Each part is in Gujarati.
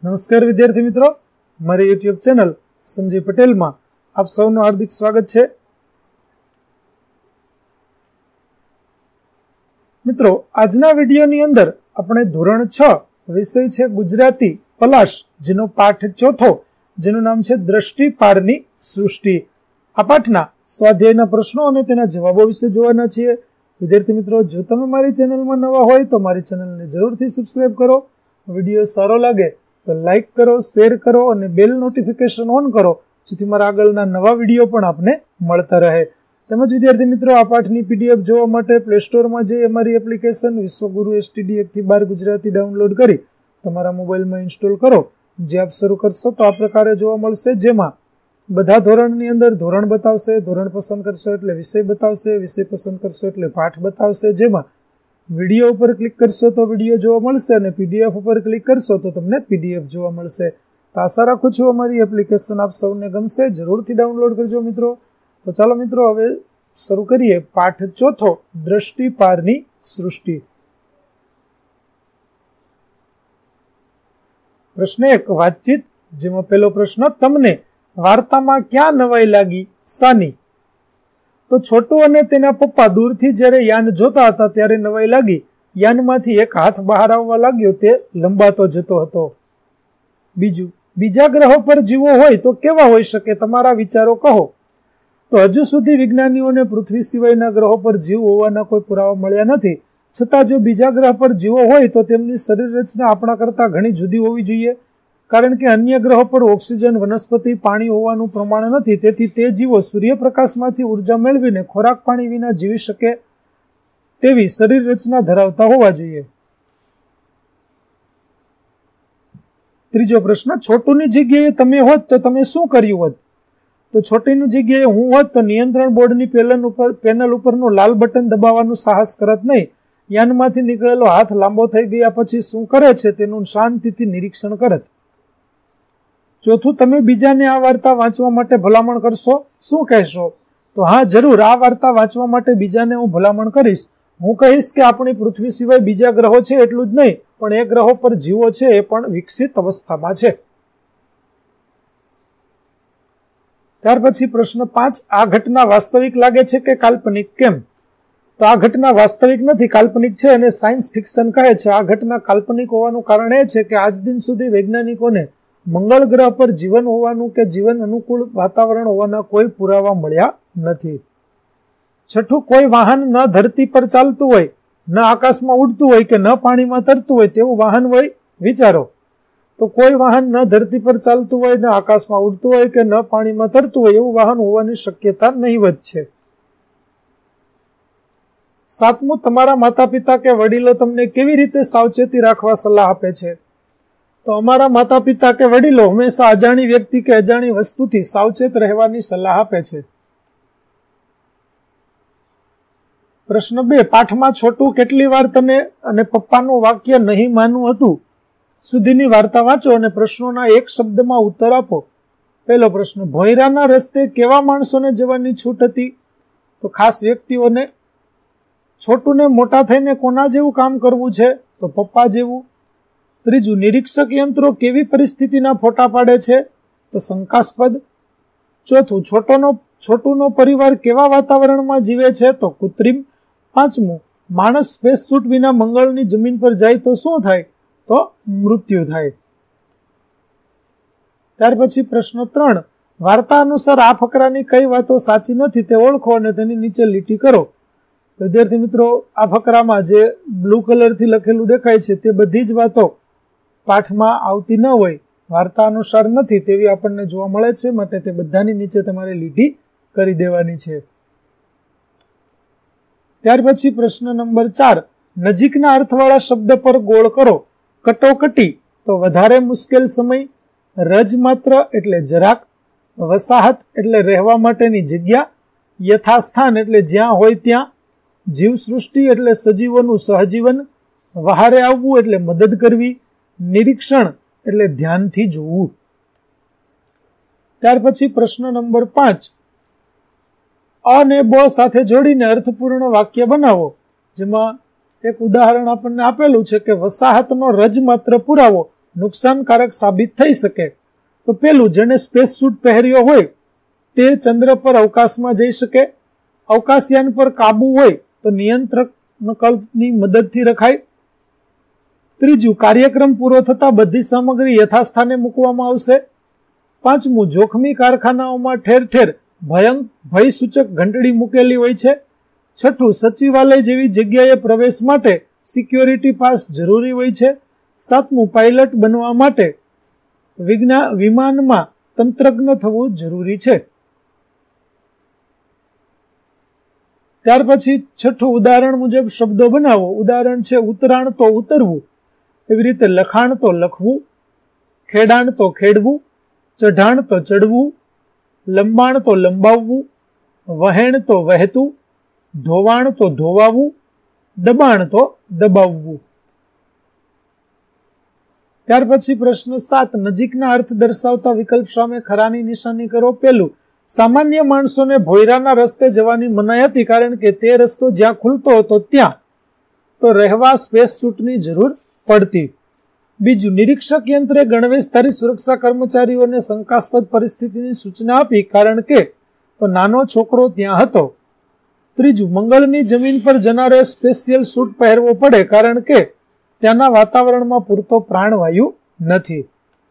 નમસ્કાર વિદ્યાર્થી મિત્રો, મારી યુટ્યુબ ચેનલ સંજય પટેલમાં આપ સૌનું હાર્દિક સ્વાગત છે. મિત્રો, આજના વિડીયોની અંદર આપણે ધોરણ 6 વિષય છે ગુજરાતી પલાશ, જેનો પાઠ ચોથો, જેનું નામ છે દ્રષ્ટિ પારની સૃષ્ટિ. આ પાઠના સ્વાધ્યાયના પ્રશ્નો અને તેના જવાબો વિશે જોવાના છીએ. વિદ્યાર્થી મિત્રો, જો તમે મારી ચેનલમાં નવા હોય તો મારી ચેનલને જરૂરથી સબસ્ક્રાઇબ કરો. વિડીયો સારો લાગે તો લાઈક કરો, શેર કરો અને બેલ નોટિફિકેશન ઓન કરો, જેથી મારા આગળના નવા વિડીયો પણ આપને મળતા રહે. તેમજ વિદ્યાર્થી મિત્રો, આ પાઠની પીડીએફ જોવા માટે પ્લે સ્ટોરમાં જઈ અમારી application Vishwaguru STD 1-12 Gujarati download કરી તમારા મોબાઈલમાં ઇન્સ્ટોલ કરો. જે આપ શરૂ કરશો તો આ પ્રકારે જોવા મળશે, જેમાં બધા ધોરણની અંદર ધોરણ બતાવશે, ધોરણ પસંદ કરશો એટલે વિષય બતાવશે, વિષય પસંદ કરશો એટલે પાઠ બતાવશે. જેમાં વિડીયો ઉપર ક્લિક કરશો તો વિડીયો જોવા મળશે અને PDF ઉપર ક્લિક કરશો તો તમને PDF જોવા મળશે. તો આશા રાખું છું અમારી એપ્લિકેશન આપ સૌને ગમશે. જરૂરથી ડાઉનલોડ કરજો મિત્રો. તો ચાલો મિત્રો, હવે શરૂ કરીએ પાઠ ચોથો, દ્રષ્ટિ પારની સૃષ્ટિ. પ્રશ્ન 1, વાતચીત. જેમાં પહેલો પ્રશ્ન, તમને વાર્તામાં ક્યાં નવાઈ લાગી, શાની? તો છોટુ અને તેના પપ્પા દૂરથી જ્યારે યાન જોતા હતા ત્યારે નવાઈ લાગી. યાનમાંથી એક હાથ બહાર આવવા લાગ્યો, તે લંબાતો જતો હતો. બીજું, બીજા ગ્રહો પર જીવો હોય તો કેવા હોઈ શકે, તમારા વિચારો કહો. તો હજુ સુધી વિજ્ઞાનીઓને પૃથ્વી સિવાયના ગ્રહો પર જીવ હોવાના કોઈ પુરાવા મળ્યા નથી. છતાં જો બીજા ગ્રહ પર જીવો હોય તો તેમની શરીર રચના આપણા કરતાં ઘણી જુદી હોવી જોઈએ, કારણ કે અન્ય ગ્રહો પર ઓક્સિજન, વનસ્પતિ, પાણી હોવાનું પ્રમાણ નથી. તેથી તે જીવો સૂર્યપ્રકાશમાંથી ઉર્જા મેળવીને ખોરાક પાણી વિના જીવી શકે તેવી શરીર રચના ધરાવતા હોવા જોઈએ. ત્રીજો પ્રશ્ન, છોટુની જગ્યાએ તમે હોત તો તમે શું કર્યું હોત? તો છોટીની જગ્યાએ હું હોત તો નિયંત્રણ બોર્ડની પેનલ ઉપરનું લાલ બટન દબાવવાનું સાહસ કરત નહીં. યાનમાંથી નીકળેલો હાથ લાંબો થઈ ગયા પછી શું કરે છે તેનું શાંતિથી નિરીક્ષણ કરત. ચોથું, તમે બીજાને આ વાર્તા વાંચવા માટે ભલામણ કરશો, શું કહેશો? તો હા, જરૂર, આ વાર્તા વાંચવા માટે બીજાને હું ભલામણ કરીશ. હું કહીશ કે આપણી પૃથ્વી સિવાય બીજા ગ્રહો છે, એટલું જ નહીં, પણ એ ગ્રહો પર જીવો છે એ પણ વિકસિત અવસ્થામાં છે. ત્યાર પછી પ્રશ્ન 5, આ ઘટના વાસ્તવિક લાગે છે કે કાલ્પનિક, કેમ? તો આ ઘટના વાસ્તવિક નથી, કાલ્પનિક છે અને સાયન્સ ફિક્શન કહે છે. આ ઘટના કાલ્પનિક હોવાનું કારણ એ છે કે આજ દિન સુધી વૈજ્ઞાનિકોને મંગળ ગ્રહ પર જીવન હોવાનું કે જીવન અનુકૂળ વાતાવરણ હોવાના કોઈ પુરાવા મળ્યા નથી. છઠ્ઠું, કોઈ વાહન ન ધરતી પર ચાલતું હોય, ન આકાશમાં ઉડતું હોય કે ન પાણીમાં તરતું હોય તેવું વાહન હોય, વિચારો. તો કોઈ વાહન ન ધરતી પર ચાલતું હોય, ન આકાશમાં ઉડતું હોય કે ન પાણીમાં તરતું હોય એવું વાહન હોવાની શક્યતા નહીવત છે. સાતમું, તમારા માતા પિતા કે વડીલો તમને કેવી રીતે સાવચેતી રાખવા સલાહ આપે છે? તો અમારા માતા પિતા કે વડીલો હંમેશા અજાણી વ્યક્તિ કે અજાણી વસ્તુથી સાવચેત રહેવાની સલાહ આપે છે. પ્રશ્ન 2, પાઠમાં છોટું કેટલી વાર તને અને પપ્પાનું વાક્ય નહીં માનવું હતું સુધીની વાર્તા વાંચો અને પ્રશ્નોના એક શબ્દમાં ઉત્તર આપો. પહેલો પ્રશ્ન, ભોંયરાના રસ્તે કેવા માણસોને જવાની છૂટ હતી? તો ખાસ વ્યક્તિઓને. છોટુને મોટા થઈને કોના જેવું કામ કરવું છે? તો પપ્પા જેવું. ત્રીજું, નિરીક્ષક યંત્રો કેવી પરિસ્થિતિના ફોટા પાડે છે? તો શંકાસ્પદ. ચોથું, છોટુનો પરિવાર કેવા વાતાવરણમાં જીવે છે? તો કૃત્રિમ. પાંચમું, માણસ સ્પેસ સૂટ વિના મંગળની જમીન પર જાય તો શું થાય? તો મૃત્યુ થાય. ત્યાર પછી પ્રશ્ન 3, વાર્તા અનુસાર આ ફકરાની કઈ વાતો સાચી નથી તે ઓળખો અને તેની નીચે લીટી કરો. વિદ્યાર્થી મિત્રો, આ ફકરામાં જે બ્લુ કલરથી લખેલું દેખાય છે તે બધી જ વાતો પાઠમાં આવતી ન હોય, વાર્તા અનુસાર નથી તેવી આપણને જોવા મળે છે, માટે તે બધાની નીચે તમારે લીટી કરી દેવાની છે. ત્યાર પછી પ્રશ્ન નંબર 4, નજીકના અર્થવાળા શબ્દ પર ગોળ કરો. કટોકટી તો વધારે મુશ્કેલ સમય, રજ માત્ર એટલે જરાક, વસાહત એટલે રહેવા માટેની જગ્યા, યથાસ્થાન એટલે જ્યાં હોય ત્યાં, જીવસૃષ્ટિ એટલે સજીવોનું સહજીવન, વહારે આવવું એટલે મદદ કરવી, નિરીક્ષણ એટલે ધ્યાનથી જોવું. ત્યાર પછી પ્રશ્ન નંબર 5, અને બ સાથે જોડીને અર્થપૂર્ણ વાક્ય બનાવો. જેમાં એક ઉદાહરણ આપણને આપેલું છે કે વસાહતનો રજ માત્ર પુરાવો નુકસાનકારક સાબિત થઈ શકે? તો પેલું, જેને સ્પેસ સૂટ પહેર્યો હોય તે ચંદ્ર પર અવકાશમાં જઈ શકે. અવકાશયાન પર કાબુ હોય તો નિયંત્રક નકલની મદદથી રખાય. ત્રીજું, કાર્યક્રમ પૂરો થતા બધી સામગ્રી યથાસ્થાને મૂકવામાં આવશે. પાંચમું, જોખમી કારખાનાઓમાં ઠેર ઠેર ભયસૂચક ઘંટડી મૂકેલી હોય છે. છઠ્ઠું, સચિવાલય જેવી જગ્યાએ પ્રવેશ માટે સિક્યોરિટી પાસ જરૂરી હોય છે. સાતમું, પાયલટ બનવા માટે વિમાનમાં તંત્રજ્ઞ થવું જરૂરી છે. ત્યાર પછી છઠ્ઠું, ઉદાહરણ મુજબ શબ્દો બનાવો. ઉદાહરણ છે, ઉતરાણ તો ઉતરવું, એવી રીતે લખાણ તો લખવું, ખેડાણ તો ખેડવું, ચઢાણ તો ચડવું, લંબાણ તો લંબાવવું, વહેણ તો વહેતું, ધોવાણ તો ધોવાવું, દબાણ તો દબાવવું. ત્યાર પછી પ્રશ્ન 7, નજીકના અર્થ દર્શાવતા વિકલ્પ સામે ખરાની નિશાની કરો. પેલું, સામાન્ય માણસોને ભોયરાના રસ્તે જવાની મનાઈ હતી કારણ કે તે રસ્તો જ્યાં ખુલતો હતો ત્યાં તો રહેવા સ્પેસ સૂટની જરૂર પડતી. બીજું, નિરીક્ષક યંત્રે ગણવેશધારી સુરક્ષા કર્મચારીઓને શંકાસ્પદ પરિસ્થિતિની સૂચના આપી કારણ કે તો નાનો છોકરો ત્યાં હતો. ત્રીજું, મંગળની જમીન પર જનારે સ્પેશિયલ સૂટ પહેરવો પડે કારણ કે ત્યાંના વાતાવરણમાં પૂરતો પ્રાણવાયુ નથી.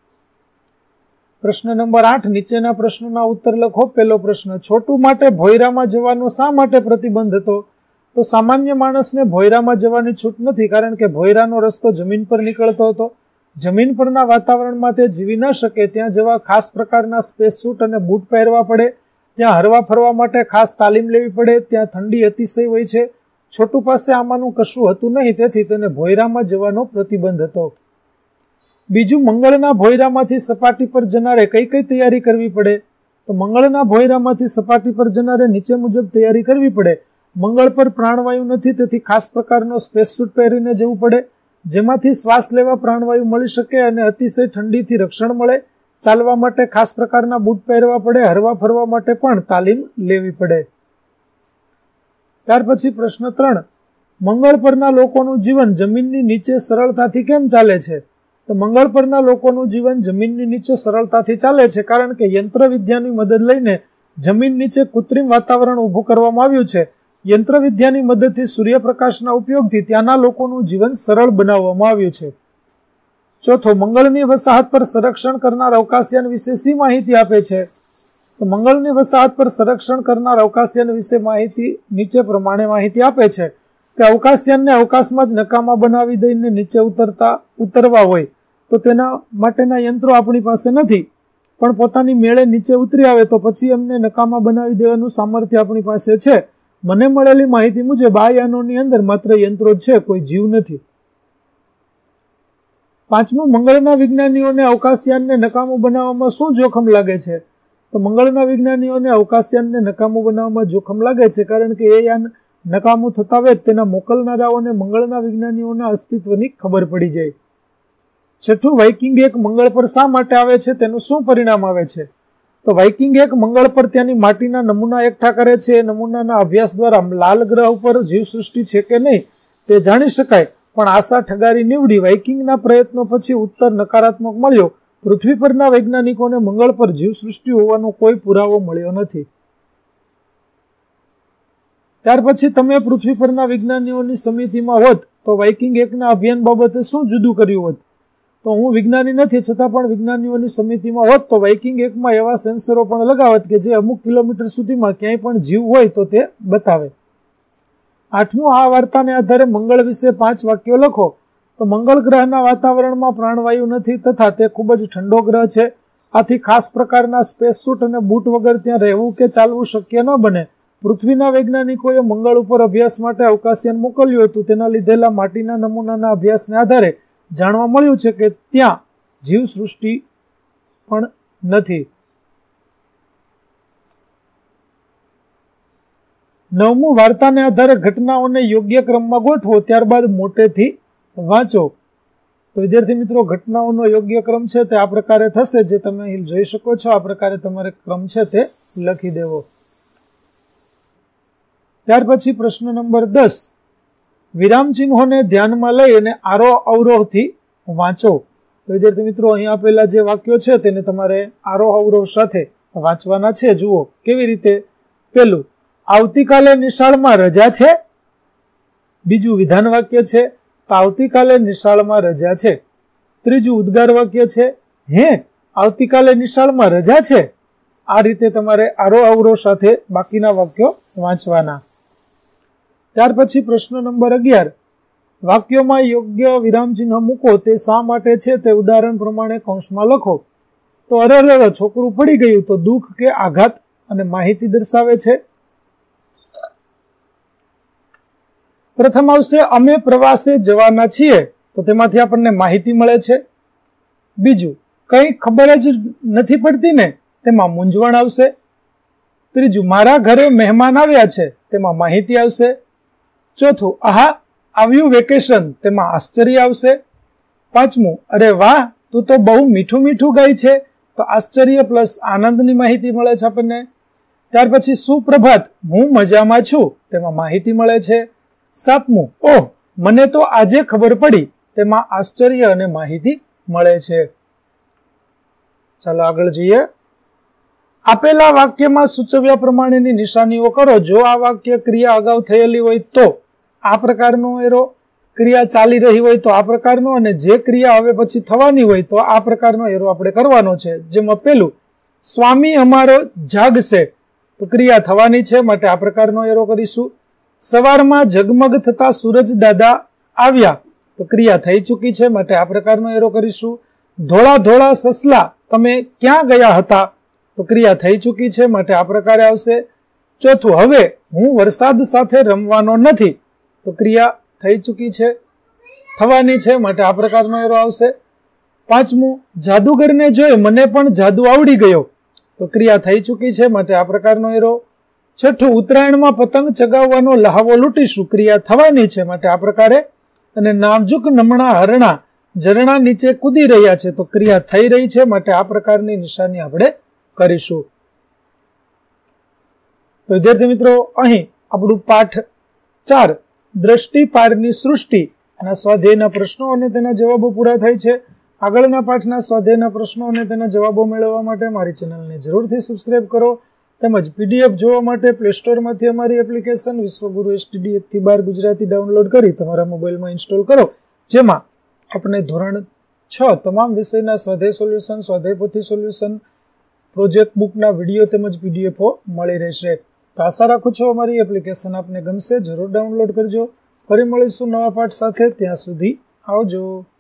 પ્રશ્ન નંબર 8, નીચેના પ્રશ્નોના ઉત્તર લખો. પહેલો પ્રશ્ન, છોટુ માટે ભોયરામાં જવાનો શા માટે પ્રતિબંધ હતો? તો સામાન્ય માણસને ભોયરામાં જવાની છૂટ નથી કારણ કે ભોયરાનો રસ્તો જમીન પર નીકળતો હતો. જમીન પરના વાતાવરણમાં તે જીવી ન શકે. ત્યાં જવા ખાસ પ્રકારના સ્પેસ સૂટ અને બૂટ પહેરવા પડે. ત્યાં હરવા ફરવા માટે ખાસ તાલીમ લેવી પડે. ત્યાં ઠંડી અતિશય હોય છે. છોટુ પાસે આમાંનું કશું હતું નહીં, તેથી તેને ભોયરામાં જવાનો પ્રતિબંધ હતો. બીજું, મંગળના ભોયરામાંથી સપાટી પર જનારે કઈ કઈ તૈયારી કરવી પડે? તો મંગળના ભોયરામાંથી સપાટી પર જનારે નીચે મુજબ તૈયારી કરવી પડે. મંગળ પર પ્રાણવાયુ નથી, તેથી ખાસ પ્રકારનો સ્પેસ સૂટ પહેરીને જવું પડે જેમાંથી શ્વાસ લેવા પ્રાણવાયુ મળી શકે અને અતિશય ઠંડીથી રક્ષણ મળે. ચાલવા માટે ખાસ પ્રકારના બૂટ પહેરવા પડે. હરવા ફરવા માટે પણ તાલીમ લેવી પડે. ત્યાર પછી પ્રશ્ન 3, મંગળ પરના લોકોનું જીવન જમીનની નીચે સરળતાથી કેમ ચાલે છે? તો મંગળ પરના લોકોનું જીવન જમીનની નીચે સરળતાથી ચાલે છે કારણ કે યંત્ર વિદ્યાની મદદ લઈને જમીન નીચે કૃત્રિમ વાતાવરણ ઊભું કરવામાં આવ્યું છે. યંત્ર વિદ્યાની મદદથી સૂર્યપ્રકાશના ઉપયોગથી ત્યાંના લોકોનું જીવન સરળ બનાવવામાં આવ્યું છે. ચોથો, મંગળની વસાહત પર સંરક્ષણ કરનાર અવકાશયાન વિશે શી માહિતી આપે છે? તો મંગળની વસાહત પર સંરક્ષણ કરનાર અવકાશયાન વિશે માહિતી નીચે પ્રમાણે માહિતી આપે છે કે અવકાશયાનને અવકાશમાં જ નકામા બનાવી દઈને નીચે ઉતરવા હોય તો તેના માટેના યંત્રો આપણી પાસે નથી, પણ પોતાની મેળે નીચે ઉતરી આવે તો પછી એમને નકામા બનાવી દેવાનું સામર્થ્ય આપણી પાસે છે. મને મળેલી માહિતી મુજબ આ યાનોની અંદર માત્ર યંત્રો જ છે, કોઈ જીવ નથી. પાંચમું, મંગળના વિજ્ઞાનીઓને અવકાશયાનને નકામું બનાવવામાં શું જોખમ લાગે છે? તો મંગળના વિજ્ઞાનીઓને અવકાશયાનને નકામું બનાવવામાં જોખમ લાગે છે કારણ કે એ યાન નકામું થતા વેત તેના મોકલનારાઓને મંગળના વિજ્ઞાનીઓના અસ્તિત્વની ખબર પડી જાય. છઠ્ઠું, વાઇકિંગ 1 મંગળ પર શા માટે આવે છે? તેનું શું પરિણામ આવે છે? તો વાઇકિંગ 1 મંગળ પર ત્યાંની માટીના નમૂના એકઠા કરે છે. એ નમૂનાના અભ્યાસ દ્વારા લાલ ગ્રહ ઉપર જીવસૃષ્ટિ છે કે નહીં તે જાણી શકાય, પણ આશા ઠગારી નીવડી. વાઇકિંગના પ્રયત્નો પછી ઉત્તર નકારાત્મક મળ્યો. પૃથ્વી પરના વૈજ્ઞાનિકોને મંગળ પર જીવસૃષ્ટિ હોવાનો કોઈ પુરાવો મળ્યો નથી. ત્યાર પછી તમે પૃથ્વી પરના વિજ્ઞાનીઓની સમિતિમાં હોત તો વાઇકિંગ 1ના અભિયાન બાબતે શું જુદું કર્યું હોત? તો હું વિજ્ઞાની નથી છતાં પણ વિજ્ઞાનીઓની સમિતિમાં હોત તો વાઇકિંગ 1માં એવા સેન્સરો પણ લગાવત કે જે અમુક કિલોમીટર સુધીમાં ક્યાંય પણ જીવ હોય તો તે બતાવે. આઠમું, આ વાર્તાને આધારે મંગળ વિશે 5 વાક્યો લખો. તો મંગળ ગ્રહના વાતાવરણમાં પ્રાણવાયુ નથી તથા તે ખૂબ જ ઠંડો ગ્રહ છે. આથી ખાસ પ્રકારના સ્પેસ સૂટ અને બૂટ વગર ત્યાં રહેવું કે ચાલવું શક્ય ન બને. પૃથ્વીના વૈજ્ઞાનિકોએ મંગળ ઉપર અભ્યાસ માટે અવકાશયાન મોકલ્યું હતું. તેના લીધેલા માટીના નમૂનાના અભ્યાસને આધારે જાણવા મળ્યું છે કે ત્યાં જીવસૃષ્ટિ પણ નથી. 9મું, વાર્તાને આધારે ઘટનાઓને યોગ્ય ક્રમમાં ગોઠવો ત્યારબાદ મોટેથી વાંચો. તો વિદ્યાર્થી મિત્રો, ઘટનાઓનો યોગ્ય ક્રમ છે તે આ પ્રકારે થશે, જે તમે અહીં જોઈ શકો છો. આ પ્રકારે તમારે ક્રમ છે તે લખી દેવો. ત્યાર પછી પ્રશ્ન નંબર 10, વિરામ ચિહ્નોને ધ્યાનમાં લઈ અને આરોહ અવરોહથી વાંચો. તો તો વિદ્યાર્થી મિત્રો અહીં આપેલા જે વાક્યો છે તેને તમારે આરોહ અવરોહ સાથે વાંચવાના છે. જુઓ કેવી રીતે. પેલું, આવતીકાલે નિશાળમાં રજા છે. બીજું વિધાન વાક્ય છે, તો આવતીકાલે નિશાળમાં રજા છે. ત્રીજું ઉદ્ગાર વાક્ય છે, હે આવતીકાલે નિશાળમાં રજા છે. આ રીતે તમારે આરોહ અવરોહ સાથે બાકીના વાક્યો વાંચવાના. ત્યાર પછી પ્રશ્ન નંબર 11, વાક્યોમાં યોગ્ય વિરામચિહ્ન મૂકો તે શા માટે છે તે ઉદાહરણ પ્રમાણે કૌંસમાં લખો. તો અરર છોકરું પડી ગયું, તો દુઃખ કે આઘાત અને માહિતી દર્શાવે છે. પ્રથમ આવશે અમે પ્રવાસે જવાના છીએ, તો તેમાંથી આપણને માહિતી મળે છે. બીજું, કંઈ ખબર જ નથી પડતી ને, તેમાં મૂંઝવણ આવશે. ત્રીજું, મારા ઘરે મહેમાન આવ્યા છે, તેમાં માહિતી આવશે. ચોથું, આહા આવ્યું વેકેશન, તેમાં આશ્ચર્ય આવશે. પાંચમું, અરે વાહ તું તો બહુ મીઠું મીઠું ગાય છે, તો આશ્ચર્ય પ્લસ આનંદની માહિતી મળે છે આપણને. ત્યાર પછી સુપ્રભાત, હું મજામાં છું, તેમાં માહિતી મળે છે. સાતમું, ઓહ મને તો આજે ખબર પડી, તેમાં આશ્ચર્ય અને માહિતી મળે છે. ચાલો આગળ જઈએ. આપેલા વાક્યમાં સૂચવ્યા પ્રમાણેની નિશાનીઓ કરો. જો આ વાક્ય ક્રિયા અગાઉ થયેલી હોય તો આ પ્રકારનો એરો, ક્રિયા ચાલી રહી હોય તો આ પ્રકારનો, અને જે ક્રિયા હવે પછી થવાની હોય તો આ પ્રકારનો એરો આપણે કરવાનો છે. જેમાં પેલું, સ્વામી અમારો જાગશે, તો ક્રિયા થવાની છે માટે આ પ્રકારનો એરો કરીશું. સવારમાં ઝગમગ થતા સૂરજ દાદા આવ્યા, તો ક્રિયા થઈ ચૂકી છે માટે આ પ્રકારનો એરો કરીશું. ધોળા ધોળા સસલા તમે ક્યાં ગયા હતા, તો ક્રિયા થઈ ચૂકી છે માટે આ પ્રકારે આવશે. ચોથું, હવે હું વરસાદ સાથે રમવાનો નથી, તો ક્રિયા થઈ ચૂકી છે, થવાની છે માટે આ પ્રકારનો એરો આવશે. પાંચમું, જાદુગરને જોઈ મને પણ જાદુ આવડી ગયો, તો ક્રિયા થઈ ચૂકી છે માટે આ પ્રકારનો એરો. છઠ્ઠું, ઉત્તરાયણમાં પતંગ ચગાવવાનો લહાવો લૂટીશું, ક્રિયા થવાની છે માટે આ પ્રકારે. અને નાજુક નમણા હરણા ઝરણા નીચે કૂદી રહ્યા છે, તો ક્રિયા થઈ રહી છે માટે આ પ્રકારની નિશાની આપણે કરીશું. તો વિદ્યાર્થી મિત્રો, અહીં આપણું પાઠ 4 દ્રષ્ટિ પારની સૃષ્ટિ ના સ્વાધ્યાયના પ્રશ્નો અને તેના જવાબો પૂરા થાય છે. આગળના પાઠના સ્વાધ્યાયના પ્રશ્નો અને તેના જવાબો મેળવવા માટે મારી ચેનલને જરૂરથી સબસ્ક્રાઇબ કરો. તેમજ પીડીએફ જોવા માટે પ્લે સ્ટોરમાંથી અમારી એપ્લિકેશન વિશ્વગુરુ STD 1 થી 12 ગુજરાતી ડાઉનલોડ કરી તમારા મોબાઈલમાં ઇન્સ્ટોલ કરો, જેમાં આપણે ધોરણ 6 તમામ વિષયના સ્વાધ્યાય સોલ્યુશન, સ્વાધ્યાય પોથી સોલ્યુશન, પ્રોજેક્ટ બુકના વિડીયો તેમજ પીડીએફો મળી રહેશે. તો આશા રાખું છું અમારી એપ્લિકેશન આપને ગમશે. જરૂર ડાઉનલોડ કરજો. ફરી મળીશું નવા પાઠ સાથે. ત્યાં સુધી આવજો.